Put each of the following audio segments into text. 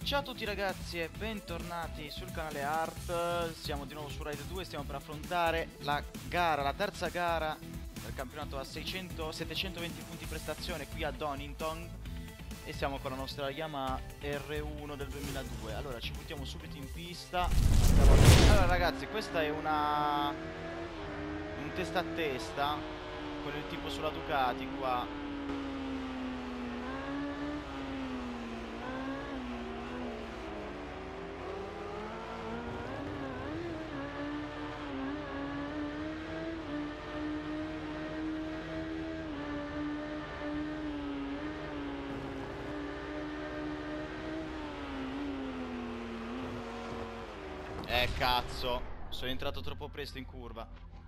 Ciao a tutti ragazzi e bentornati sul canale Art. Siamo di nuovo su Raid 2 e stiamo per affrontare la terza gara del campionato a 720 punti prestazione qui a Donington. E siamo con la nostra Yamaha R1 del 2002. Allora ci buttiamo subito in pista. Allora ragazzi, questa è un testa a testa con il tipo sulla Ducati qua. Cazzo, sono entrato troppo presto in curva.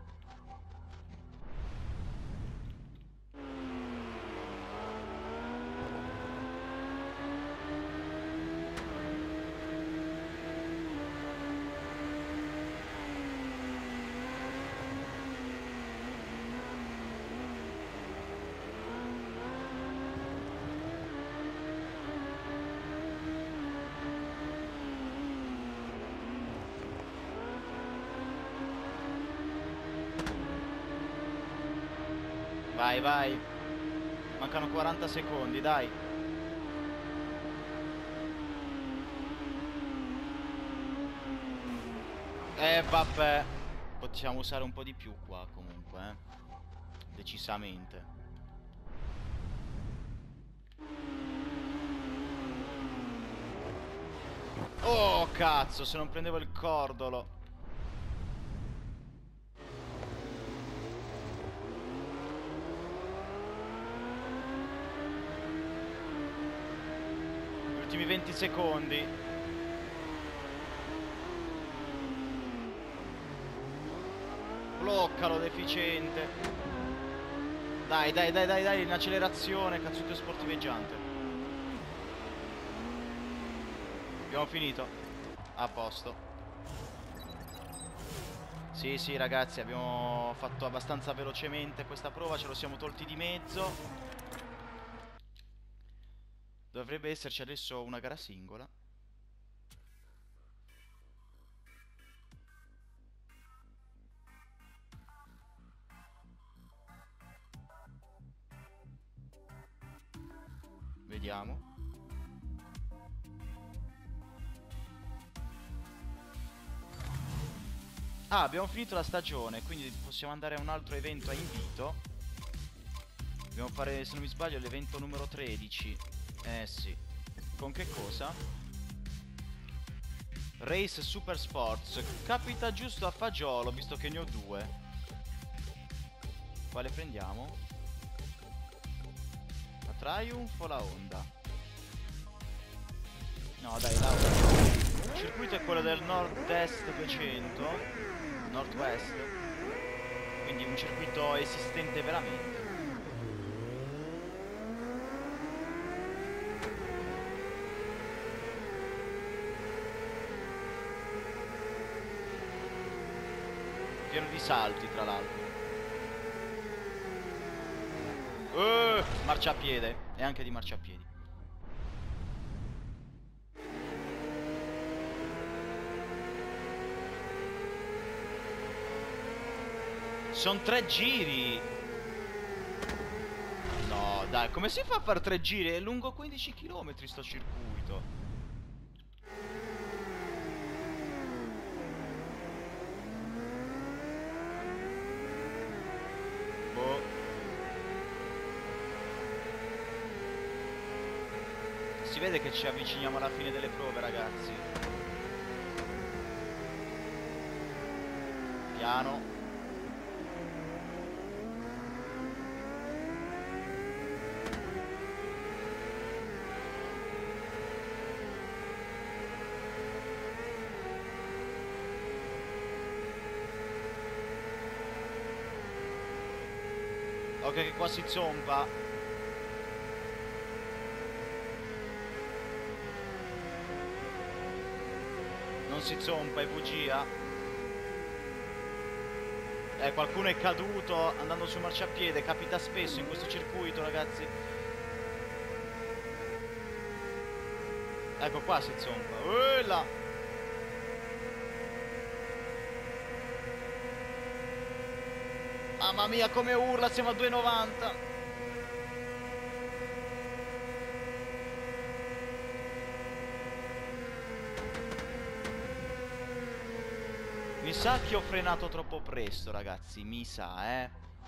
Vai, vai. Mancano 40 secondi, dai. Vabbè. Possiamo usare un po' di più qua comunque, decisamente. Oh, cazzo, se non prendevo il cordolo. Ultimi 20 secondi. Bloccalo, deficiente. Dai, dai, dai, dai, dai, in accelerazione, cazzuto sportiveggiante. Abbiamo finito. A posto. Sì, sì, ragazzi, abbiamo fatto abbastanza velocemente questa prova, ce lo siamo tolti di mezzo. Dovrebbe esserci adesso una gara singola. Vediamo. Ah, abbiamo finito la stagione, quindi possiamo andare a un altro evento a invito. Dobbiamo fare, se non mi sbaglio, l'evento numero 13. Sì. Con che cosa? Race Super Sports. Capita giusto a fagiolo, visto che ne ho due. Quale prendiamo? La Triumph o la Honda? No, dai, la Honda. Il circuito è quello del Nord-Est 200. Nord-West. Quindi un circuito esistente veramente. Pieno di salti, tra l'altro. Marciapiede. E anche di marciapiedi. Sono 3 giri. No, dai, come si fa a fare 3 giri? È lungo 15 km sto circuito. Si vede che ci avviciniamo alla fine delle prove, ragazzi. Piano. Ok, che qua si zompa. Non si zompa, è bugia. Qualcuno è caduto andando sul marciapiede. Capita spesso in questo circuito, ragazzi. Ecco qua si zompa. Là. Mamma mia come urla, siamo a 2,90. Mi sa che ho frenato troppo presto, ragazzi, mi sa,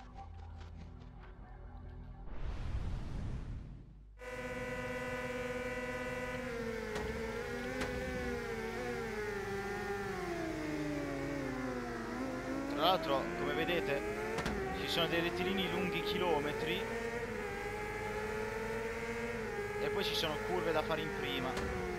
Tra l'altro, come vedete, ci sono dei rettilini lunghi chilometri e poi ci sono curve da fare in prima.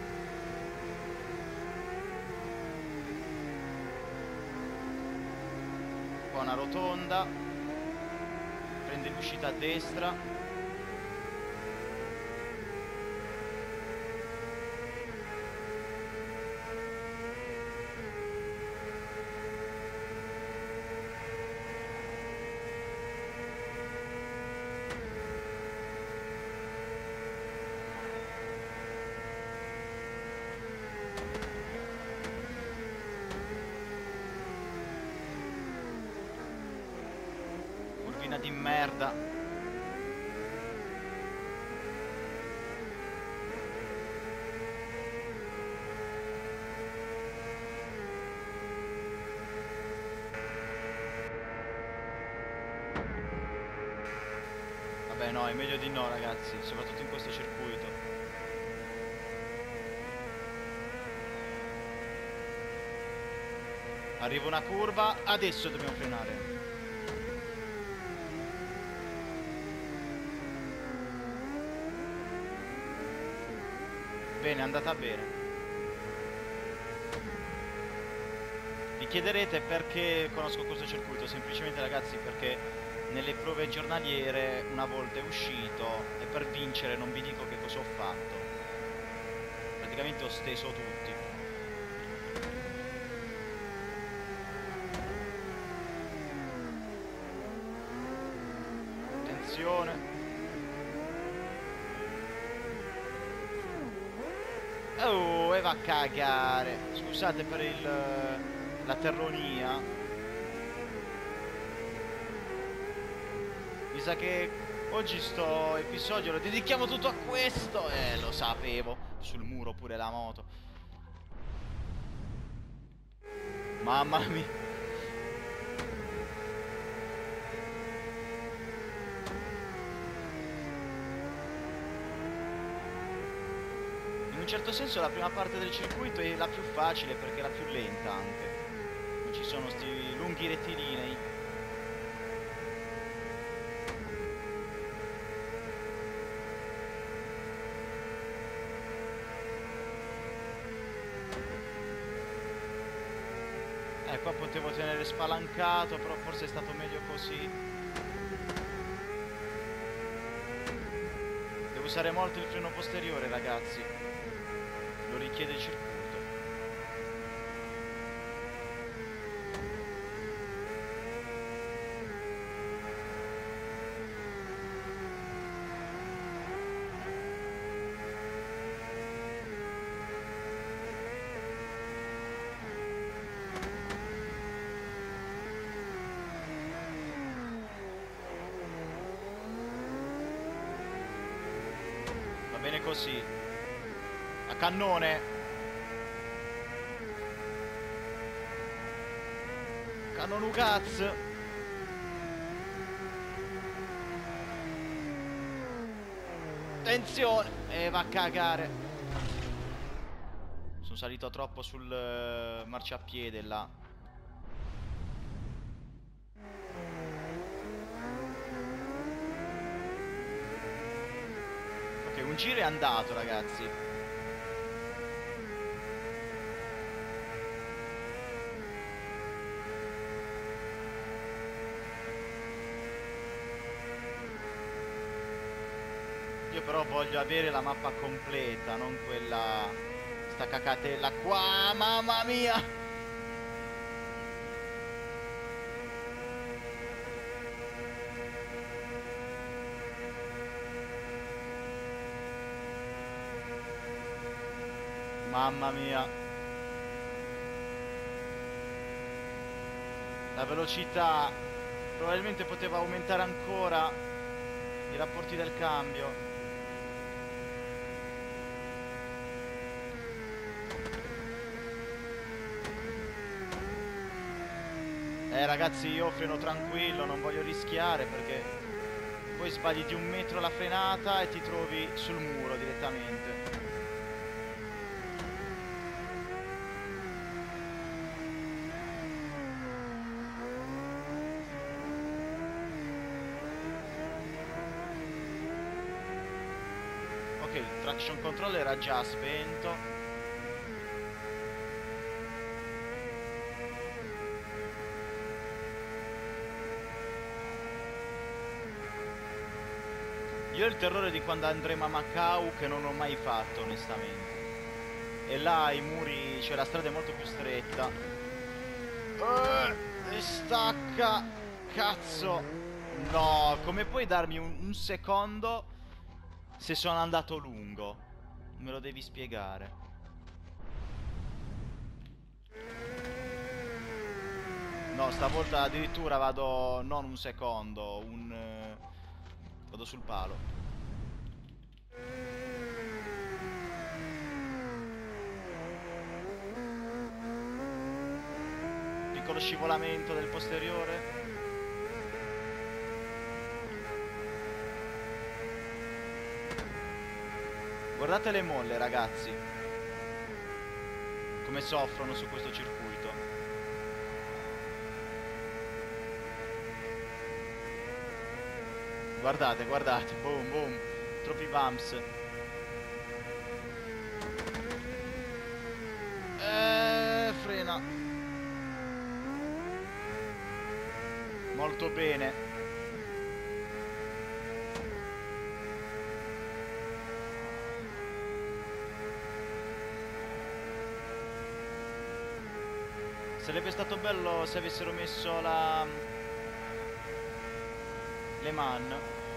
Qua una rotonda, prende l'uscita a destra. Di merda. Vabbè no, è meglio di no ragazzi, soprattutto in questo circuito. Arriva una curva, adesso dobbiamo frenare. Bene, è andata bene. Vi chiederete perché conosco questo circuito? Semplicemente ragazzi perché nelle prove giornaliere una volta è uscito e per vincere non vi dico che cosa ho fatto. Praticamente ho steso tutti. Attenzione. Oh, e va a cagare. Scusate per la terronia. Mi sa che oggi sto episodio lo dedichiamo tutto a questo. Lo sapevo. Sul muro pure la moto. Mamma mia. In un certo senso la prima parte del circuito è la più facile perché è la più lenta anche. Non ci sono sti lunghi rettilinei. Qua potevo tenere spalancato, però forse è stato meglio così. Devo usare molto il freno posteriore ragazzi. Lo richiede il circuito. Va bene così. A cannone. Cannonugaz. Attenzione. E va a cagare. Sono salito troppo sul marciapiede là. Ok, un giro è andato ragazzi. Io però voglio avere la mappa completa, non quella... sta cacatella qua, mamma mia! Mamma mia. La velocità probabilmente poteva aumentare ancora i rapporti del cambio. Ragazzi, io freno tranquillo, non voglio rischiare perché poi sbagli di 1 metro la frenata e ti trovi sul muro direttamente. Ok, il traction control era già spento. Io ho il terrore di quando andremo a Macau, che non ho mai fatto onestamente. E là i muri, cioè la strada è molto più stretta. E stacca. Cazzo. No, come puoi darmi un secondo se sono andato lungo? Me lo devi spiegare. No, stavolta addirittura vado non un secondo, vado sul palo. Piccolo scivolamento del posteriore. Guardate le molle, ragazzi, come soffrono su questo circuito. Guardate, guardate, boom, boom, troppi bumps. Frena. Molto bene. Sarebbe stato bello se avessero messo le man.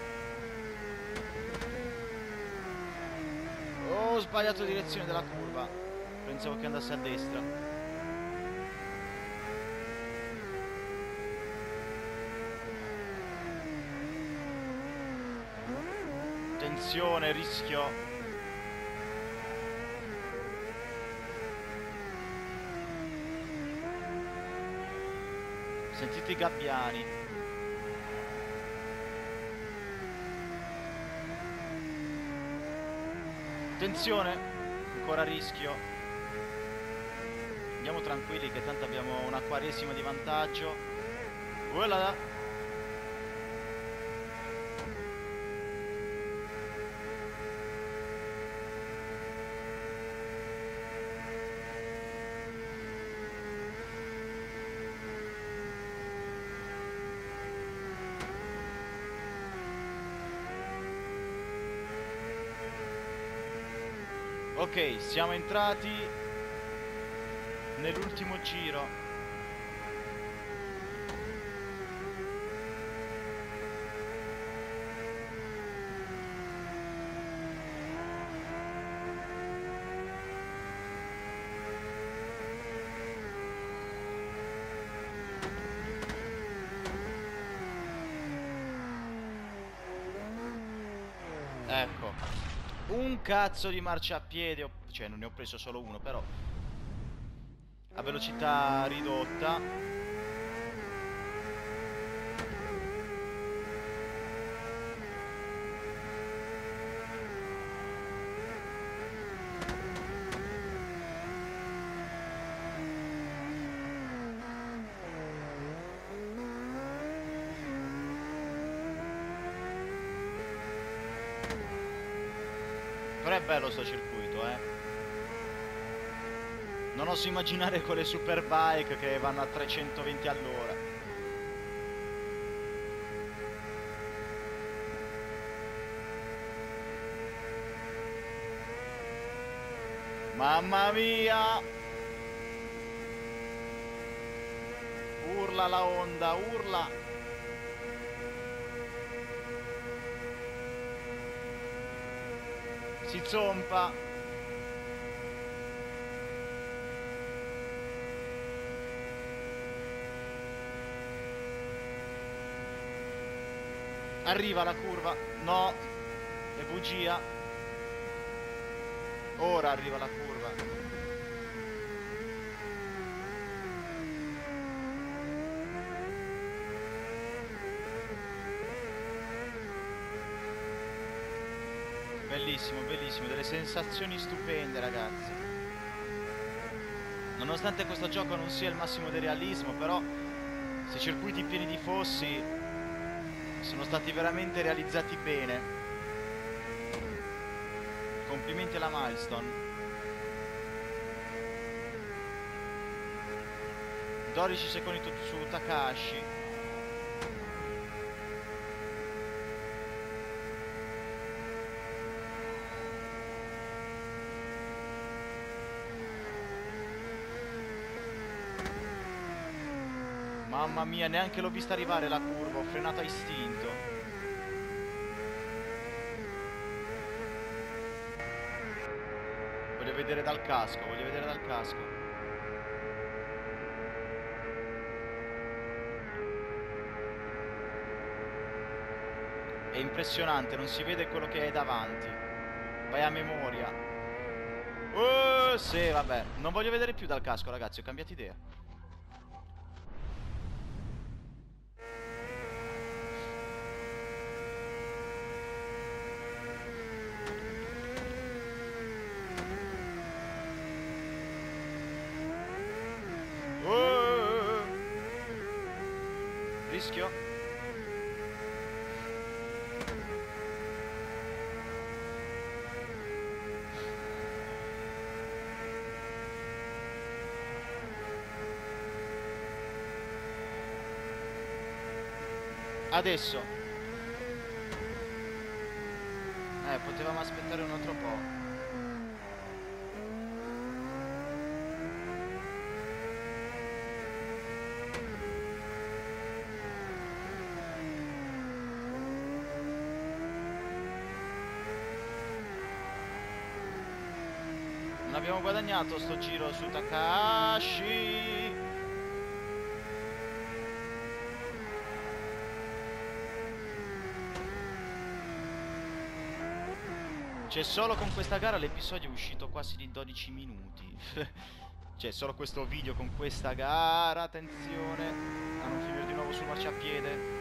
Oh, ho sbagliato direzione della curva. Pensavo che andasse a destra. Attenzione, rischio. Sentite i gabbiani. Attenzione, ancora rischio. Andiamo tranquilli che tanto abbiamo una quaresima di vantaggio. Voilà. Ok, siamo entrati nell'ultimo giro. Ecco. Un cazzo di marciapiede, cioè non ne ho preso solo uno, però a velocità ridotta. Però è bello sto circuito, eh. Non oso immaginare con le superbike che vanno a 320 all'ora. Mamma mia! Urla la Honda, urla! Si zompa. Arriva la curva. No, è bugia. Ora arriva la curva. Bellissimo, bellissimo, delle sensazioni stupende, ragazzi. Nonostante questo gioco non sia il massimo del realismo, però questi circuiti pieni di fossi sono stati veramente realizzati bene. Complimenti alla Milestone. 12 secondi su Takahashi. Mamma mia, neanche l'ho vista arrivare la curva, ho frenato a istinto. Voglio vedere dal casco, voglio vedere dal casco. È impressionante, non si vede quello che hai davanti. Vai a memoria. Sì, vabbè. Non voglio vedere più dal casco, ragazzi, ho cambiato idea. Rischio. Adesso. Potevamo aspettare un altro po'. Non abbiamo guadagnato sto giro su Takahashi. Cioè solo con questa gara l'episodio è uscito quasi di 12 minuti. Cioè solo questo video con questa gara. Attenzione a non finire di nuovo sul marciapiede.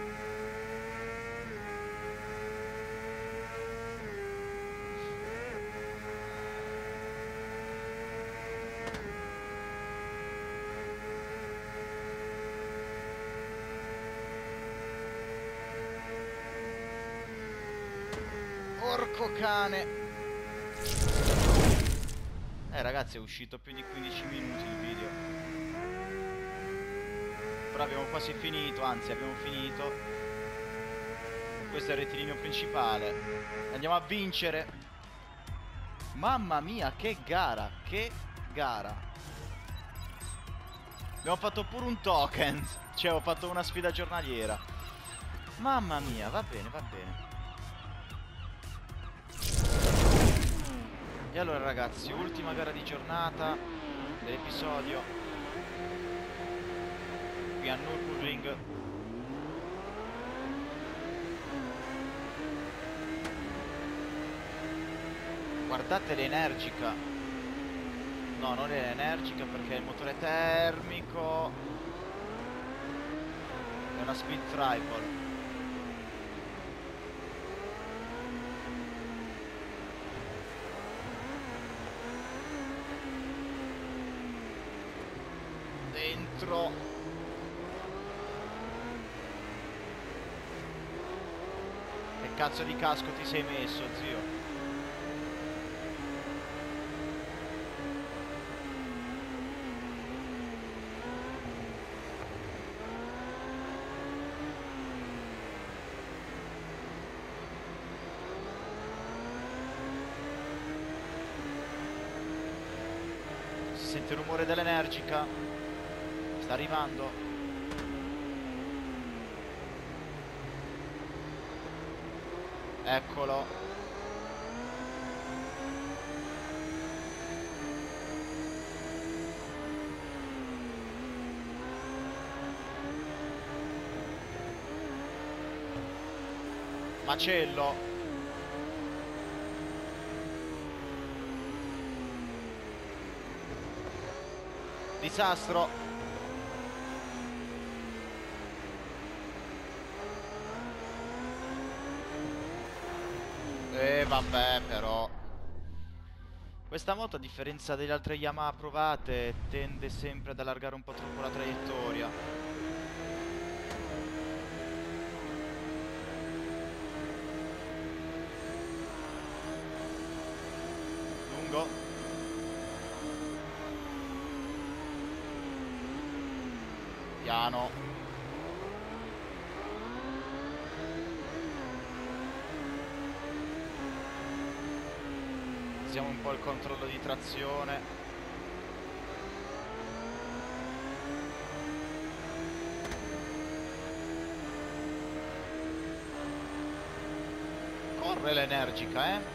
Porco cane. Ragazzi, è uscito più di 15 minuti il video. Però abbiamo quasi finito, anzi abbiamo finito. Questo è il rettilineo principale. Andiamo a vincere. Mamma mia, che gara, che gara. Abbiamo fatto pure un token. Cioè ho fatto una sfida giornaliera. Mamma mia, va bene, va bene. E allora ragazzi, ultima gara di giornata dell'episodio qui a Nürburgring. Guardate l'energica. No, non è energica perché il motore termico. È una speed triple. Dentro. Che cazzo di casco ti sei messo, zio? Si sente il rumore dell'energica. Sta arrivando. Eccolo. Macello. Disastro. E vabbè, però questa moto, a differenza delle altre Yamaha provate, tende sempre ad allargare un po' troppo la traiettoria. Lungo. Piano. Usiamo un po' il controllo di trazione. Corre l'Energica, eh?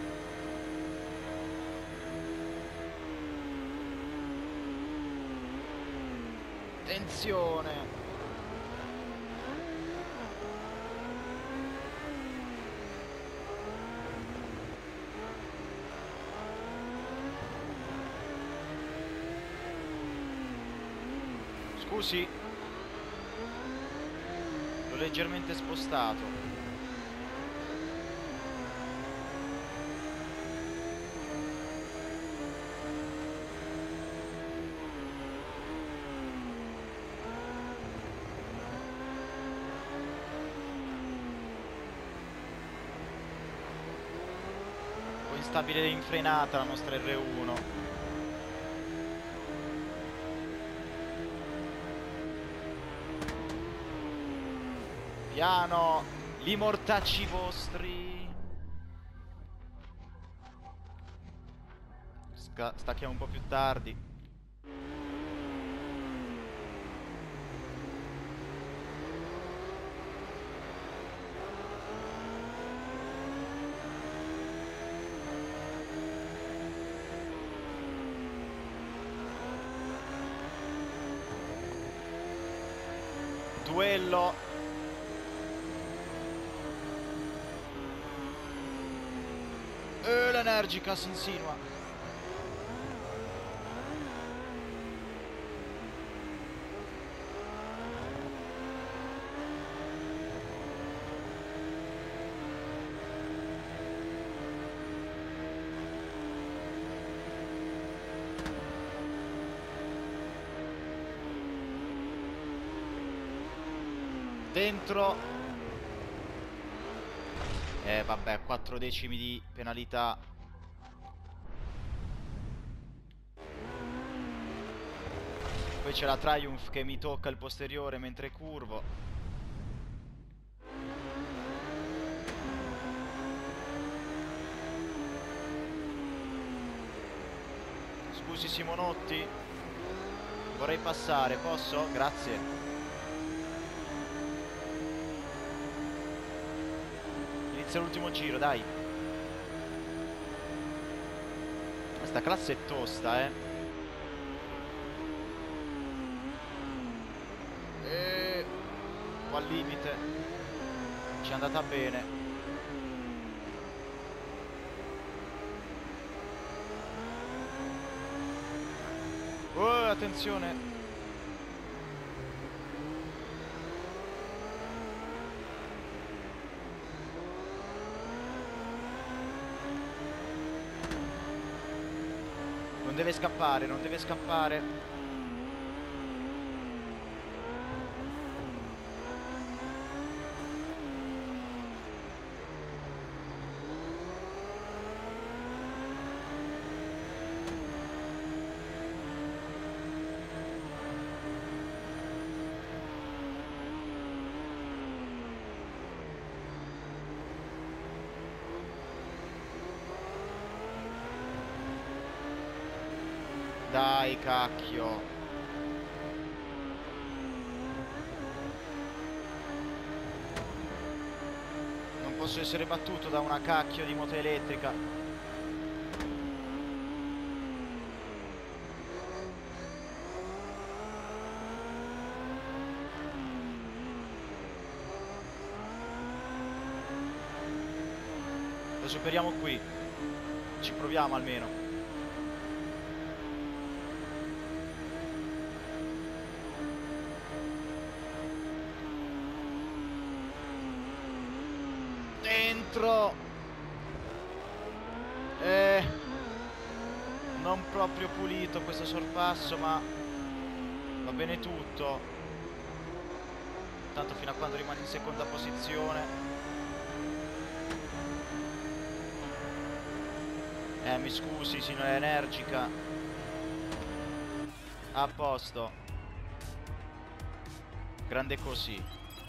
Attenzione. Scusi, l'ho leggermente spostato. Un po' instabile in frenata la nostra R1. Piano, li mortacci vostri. Stacchiamo un po' più tardi. Duello. L'Energica si insinua. Dentro. Vabbè, 4 decimi di penalità. Poi c'è la Triumph che mi tocca il posteriore mentre curvo. Scusi Simonotti, vorrei passare, posso? Grazie. Inizia l'ultimo giro, dai. Questa classe è tosta, eh. Qua al limite. Ci è andata bene. Oh, attenzione. Non deve scappare, non deve scappare. Dai, cacchio. Non posso essere battuto da una cacchio di moto elettrica. superiamo qui. Ci proviamo almeno. Dentro. Non proprio pulito questo sorpasso, ma va bene tutto. Tanto fino a quando rimane in seconda posizione. Mi scusi, signora Energica. A posto. Grande così.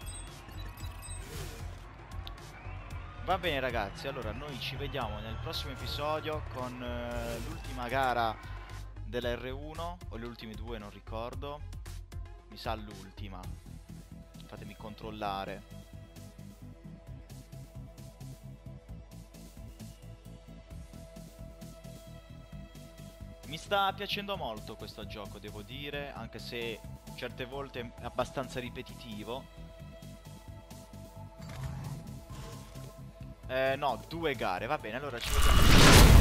Va bene ragazzi, allora noi ci vediamo nel prossimo episodio con l'ultima gara della R1, o le ultime due, non ricordo. Mi sa l'ultima. Fatemi controllare. Mi sta piacendo molto questo gioco, devo dire, anche se certe volte è abbastanza ripetitivo. No, 2 gare, va bene, allora ci vediamo.